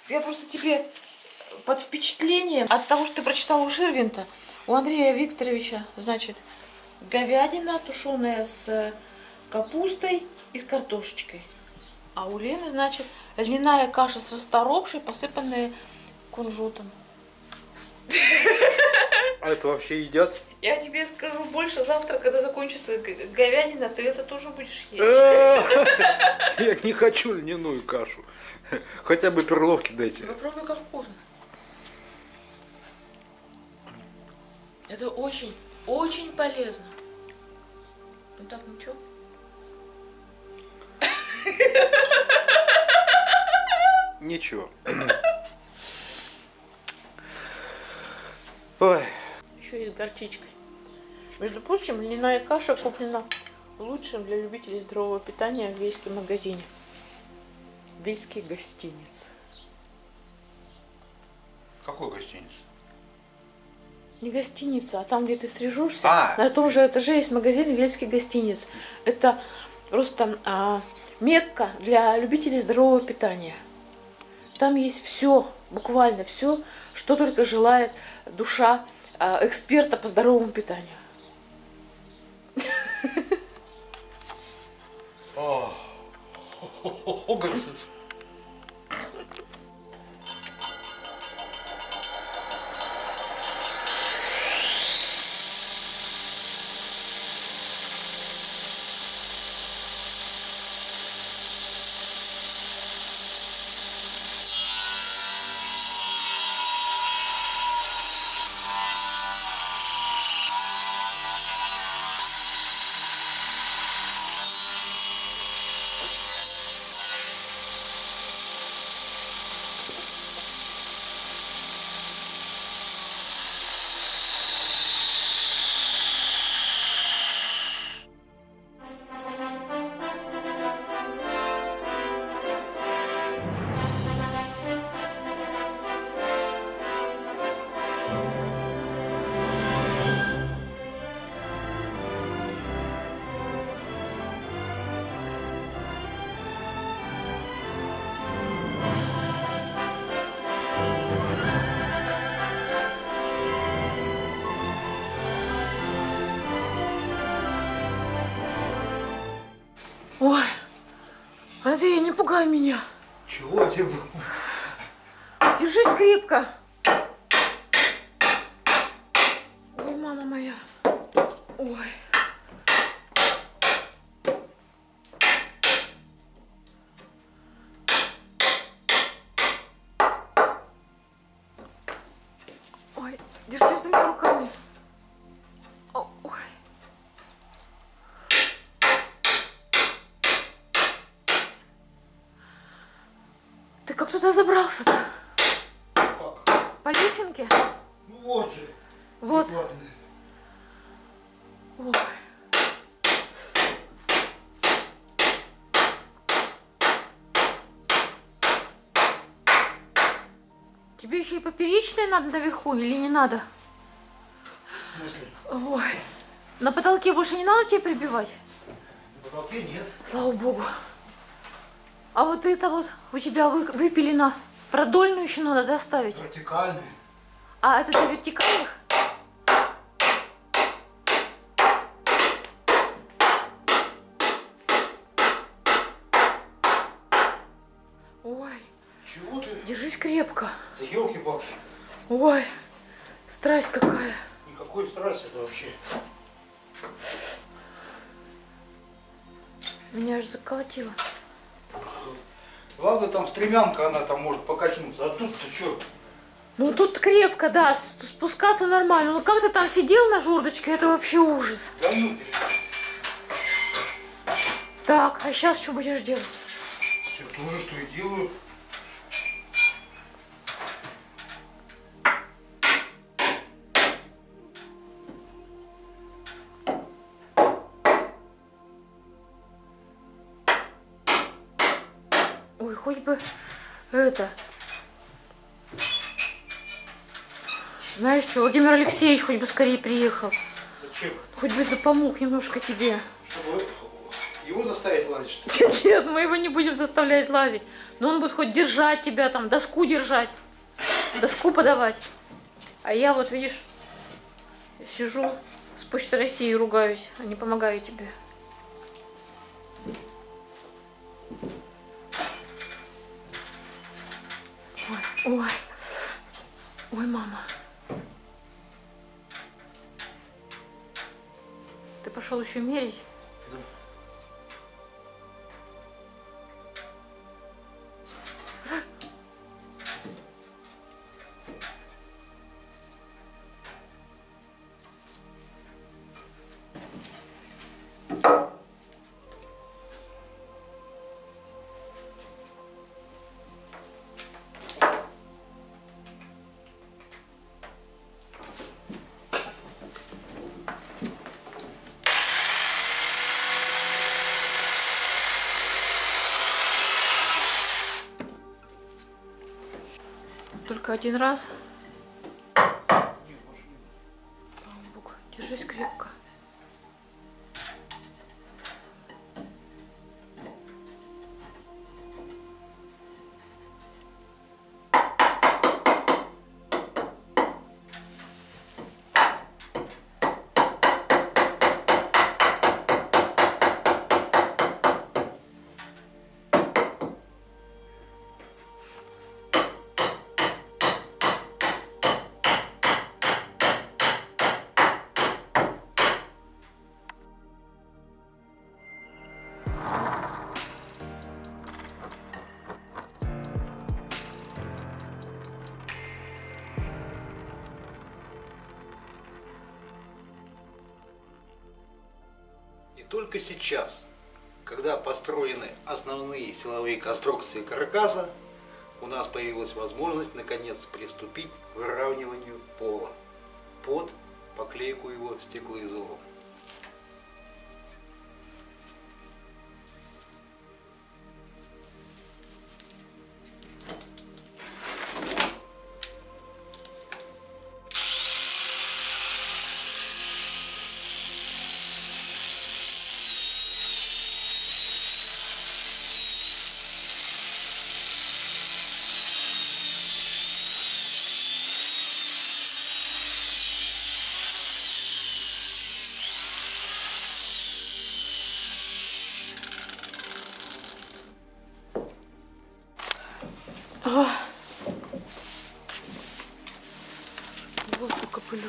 Я просто тебе под впечатлением от того, что ты прочитала у Ширвинта, у Андрея Викторовича, значит, говядина тушеная с капустой и с картошечкой. А у Лены, значит, льняная каша с расторопшей, посыпанная кунжутом. А это вообще едят? Я тебе скажу больше, завтра, когда закончится говядина, ты это тоже будешь есть. Я не хочу льняную кашу. Хотя бы перловки дайте. Попробуй, как вкусно. Это очень, очень полезно. Ну так, ничего. Ничего. Ой. Еще и с горчичкой. Между прочим, льняная каша куплена в лучшем для любителей здорового питания в Вельском магазине. Вельский гостиниц. Какой гостиниц? Не гостиница, а там, где ты стрижешься, на том же этаже есть магазин Вельский гостиниц. Это просто Мекка для любителей здорового питания. Там есть все, буквально все, что только желает душа эксперта по здоровому питанию. Ой, Андрей, не пугай меня. Чего тебе? Держись крепко. Ой, мама моя. Ой. Ой, держись за меня руками. Ой. Ты как туда забрался-то? Как? По лесенке? Ну вот же. Вот. Ой. Тебе еще и поперечная надо наверху или не надо? В смысле? Ой. На потолке больше не надо тебе прибивать? На потолке нет. Слава богу. А вот это вот у тебя выпилено. Продольную еще надо доставить. Вертикальный. А это для вертикальных? Ой. Чего ты? Держись крепко. Да елки-палки. Ой. Страсть какая. Никакой страсти это вообще. Меня аж заколотило. Ладно, там стремянка, она там может покачнуться. А тут-то что? Ну тут крепко, да, спускаться нормально. Ну как ты там сидел на жердочке, это вообще ужас. Да ну, Так, а сейчас что будешь делать? все то же, что и делаю. Ой, хоть бы это... Знаешь что, Владимир Алексеевич хоть бы скорее приехал. Зачем? Хоть бы это помог немножко тебе. Чтобы его заставить ломать. лазить, что ли? Нет, мы его не будем заставлять лазить. Но он будет хоть держать тебя там, доску держать, доску подавать. А я вот, видишь, сижу с Почты России и ругаюсь, а не помогаю тебе. Ой, ой, ой, мама. Ты пошел еще мерить? Да. Только один раз. Бог, держись крепко. И только сейчас, когда построены основные силовые конструкции каркаса, у нас появилась возможность наконец приступить к выравниванию пола под поклейку его стеклоизолом. Вот сколько пылюки.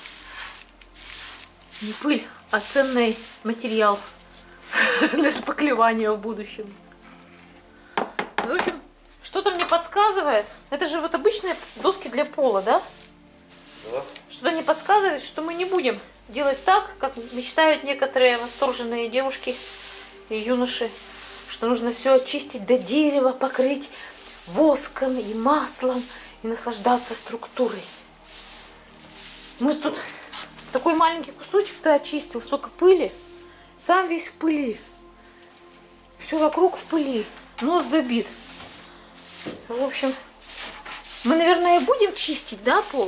Не пыль, а ценный материал для шпаклевания в будущем. В общем, что-то мне подсказывает. Это же вот обычные доски для пола, да? Да. Что-то мне подсказывает, что мы не будем делать так, как мечтают некоторые восторженные девушки и юноши, что нужно все очистить до дерева, покрыть воском и маслом и наслаждаться структурой. Мы тут такой маленький кусочек ты очистил, столько пыли, сам весь в пыли, все вокруг в пыли, нос забит. В общем, мы, наверное, и будем чистить, да, пол?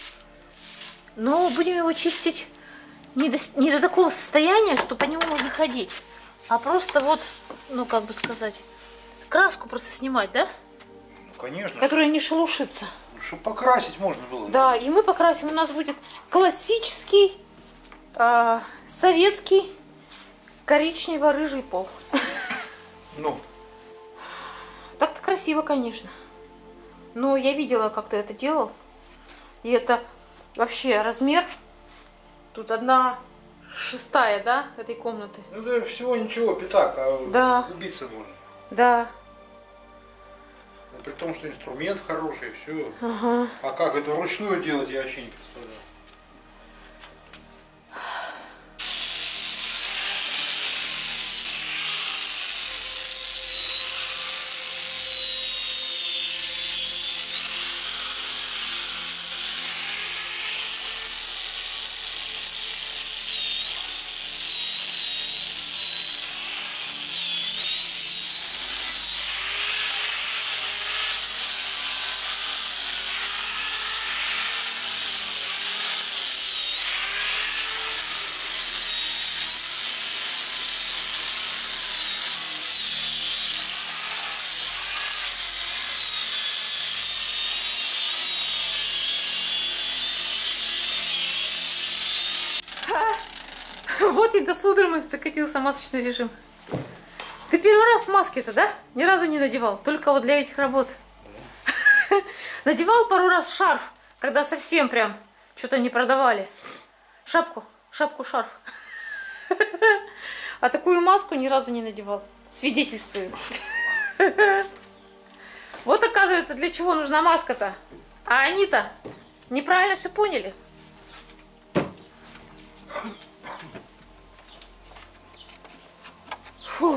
Но будем его чистить не до такого состояния, что по нему можно ходить, а просто вот, ну, как бы сказать, краску просто снимать, да? Ну, конечно. Которая не шелушится. Чтобы покрасить можно было. Да, и мы покрасим. У нас будет классический, советский, коричнево-рыжий пол. Ну. Так-то красиво, конечно. Но я видела, как ты это делал. И это вообще размер. Тут 1/6, да, этой комнаты. Ну да, всего ничего, пятак, а да. Убиться можно. Да. При том, что инструмент хороший, все. Ага. А как это вручную делать, я вообще не представляю. Вот и до судорога докатился масочный режим. Ты первый раз в маске-то, да? Ни разу не надевал, только вот для этих работ. Надевал пару раз шарф, когда совсем прям что-то не продавали. Шапку, шарф. А такую маску ни разу не надевал. Свидетельствую. Вот оказывается, для чего нужна маска-то. А они-то неправильно все поняли. Фу.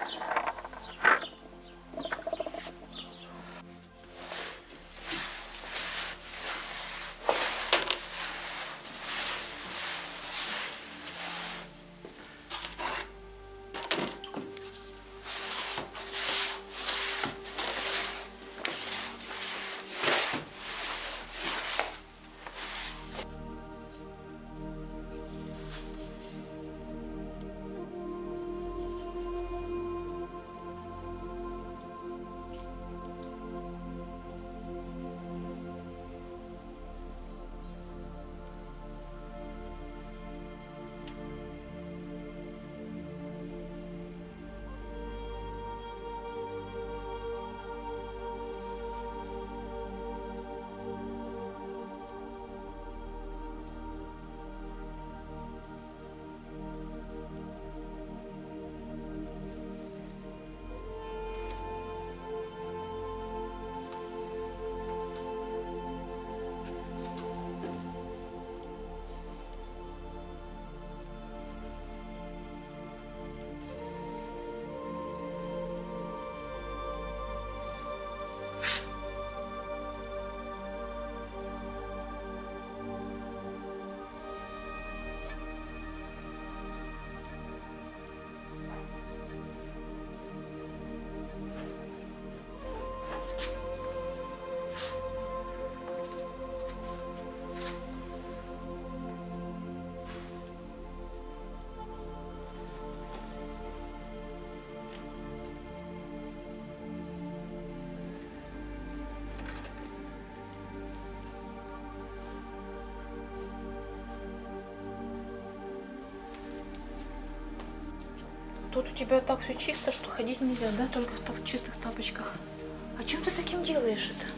Тут у тебя так все чисто, что ходить нельзя, да? Только в чистых тапочках. А чем ты таким делаешь это?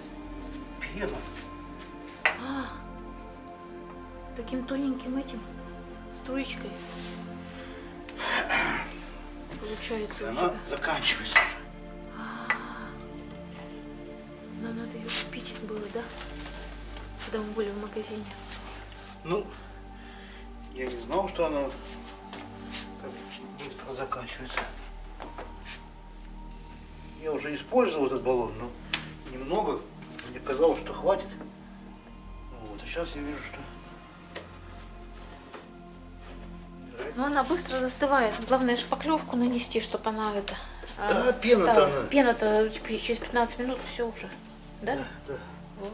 Пена. А, таким тоненьким этим, струечкой. Получается. Она заканчивается уже. Нам надо ее купить было, да? Когда мы были в магазине. Ну, я не знал, что она так быстро заканчивается. Я уже использовал этот баллон, но немного. Мне казалось, что хватит. Вот, а сейчас я вижу, что... Но она быстро застывает. Главное шпаклевку нанести, чтобы она это... Да, пена-то она. Пена-то через 15 минут все уже. Да? Да, да. Вот.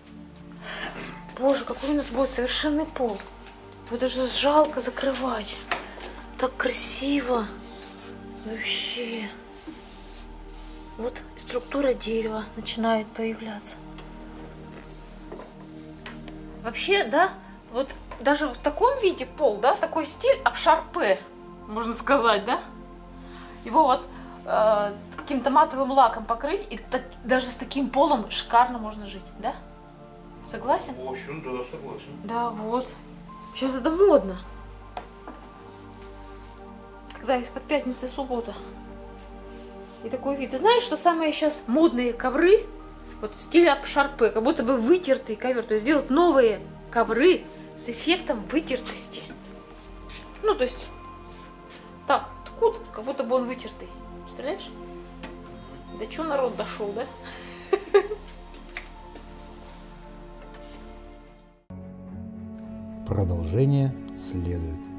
Боже, какой у нас будет совершенный пол. Вот даже жалко закрывать. Так красиво. Вообще. Вот структура дерева начинает появляться. Вообще, да, вот даже в таком виде пол, да, такой стиль обшарпе, можно сказать, да. Его вот каким-то матовым лаком покрыть, и даже с таким полом шикарно можно жить, да? Согласен? В общем, да, согласен. Да, вот. Сейчас это модно. Когда из-под пятницы суббота. И такой вид. Ты знаешь, что самые сейчас модные ковры, вот в стиле обшарпе, как будто бы вытертый ковер, то есть делают новые ковры с эффектом вытертости. Ну, то есть, так, ткут, как будто бы он вытертый. Представляешь? Да что народ дошел, да? Продолжение следует.